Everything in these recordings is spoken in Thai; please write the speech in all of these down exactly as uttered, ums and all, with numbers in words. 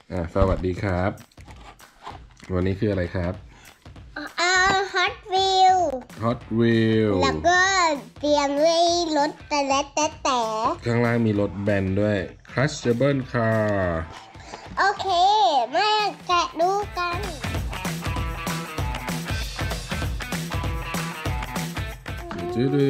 อ่าสวัสดีครับวันนี้คืออะไรครับอ่า Hot Wheel Hot Wheel แล้วก็เตรียมไว้รถแต่และแต่แต่ข้างล่างมีรถแบนด้วย Crushable Car โอเคมาแกะดูกันจืด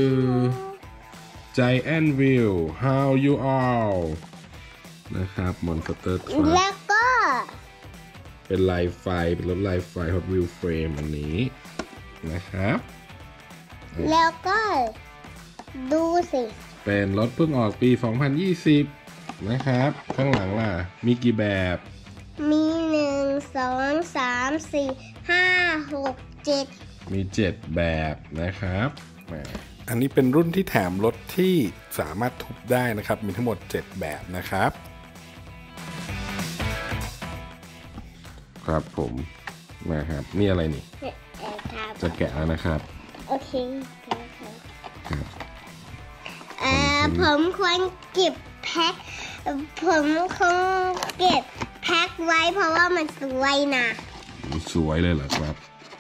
Giant Wheel How you all นะครับ Monster Truck แล้วก็เป็นลายไฟเป็นรถลายไฟ Hot Wheel Frame อันนี้นะครับแล้วก็ดูสิเป็นรถเพิ่งออกปีสองพันยี่สิบนะครับข้างหลังล่ะมีกี่แบบมีหนึ่งสองสามสี่ห้าหกเจ็ดมีเจ็ดแบบนะครับอันนี้เป็นรุ่นที่แถมรถที่สามารถทุบได้นะครับมีทั้งหมดเจ็ดแบบนะครับครับผมนะครับนี่อะไรนี่จะแกะแล้วนะครับโอเคอ่าผมควรเก็บแพ็คผมคงเก็บแพ็คไว้เพราะว่ามันสวยนะสวยเลยเหรอครับ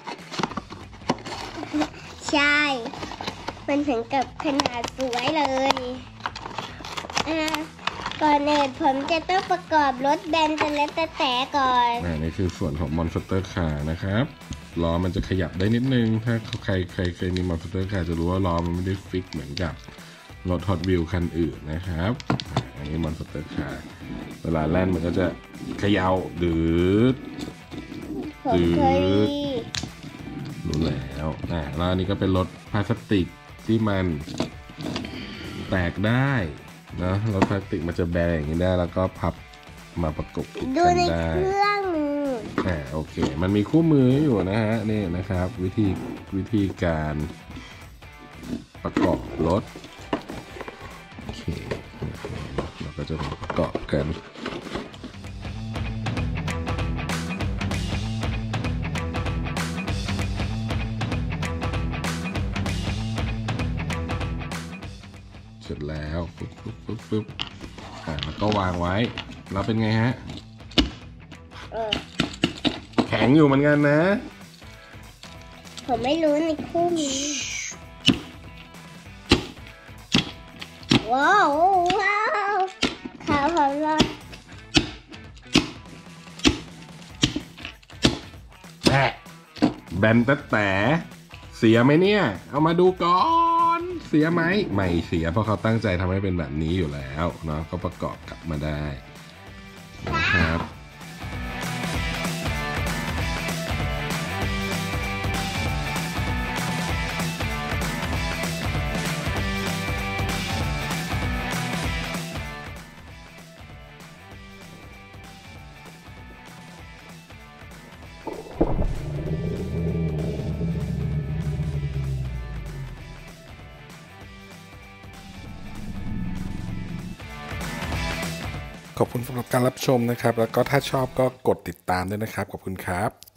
ใช่มันถึงกับขนาดสวยเลยอ่าก่อนอื่นผมจะต้องประกอบรถแบนแต่ละแต่ก่อนอ่านี่คือส่วนของ Monster Car นะครับล้อมันจะขยับได้นิดนึงถ้าใครใครเคยมี Monster Car จะรู้ว่าล้อมันไม่ได้ฟิกเหมือนกับรถ Hot Wheel คันอื่นนะครับอันนี้ Monster Car เวลาแล่นมันก็จะเขย่าดืดดืดรู้แล้วอ่าแล้วอันนี้ก็เป็นรถพลาสติกที่มันแตกได้นะรถพลาสติกมันจะแบนอย่างนี้ได้แล้วก็พับมาประกบกันได้ดูในเครื่องอ่าโอเคมันมีคู่มืออยู่นะฮะนี่นะครับวิธีวิธีการประกอบรถโอเคเราก็จะมาประกอบกันเสร็จแล้วปึ๊บปึ๊บปึ๊บปึ๊บอ่าแล้วก็วางไว้แล้วเป็นไงฮะแข็งอยู่เหมือนกันนะผมไม่รู้ในคู่นี้ว้าวว้าวขาวผมรอดแแบนแต่แต่เสียไหมเนี่ยเอามาดูก่อนเสียไหมไม่เสียเพราะเขาตั้งใจทำให้เป็นแบบนี้อยู่แล้วเนาะก็ประกอบกลับมาได้นะครับขอบคุณสำหรับการรับชมนะครับแล้วก็ถ้าชอบก็กดติดตามด้วยนะครับขอบคุณครับ